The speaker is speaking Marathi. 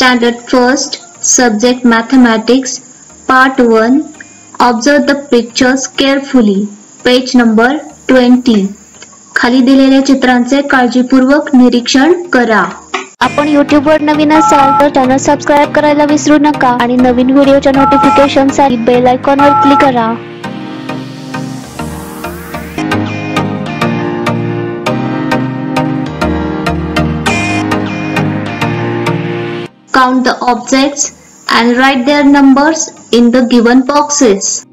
Standard First, Subject Mathematics, Part 1. Observe the pictures carefully. Page number 20. खाली दिलेल्या चित्रांचे काळजीपूर्वक निरीक्षण करा. आपण YouTube वर नवीन असाल तर चॅनल सबस्क्राइब करायला विसरू नका आणि नवीन व्हिडिओच्या नोटिफिकेशनसाठी बेल आयकॉनवर क्लिक करा. Count the objects and write their numbers in the given boxes.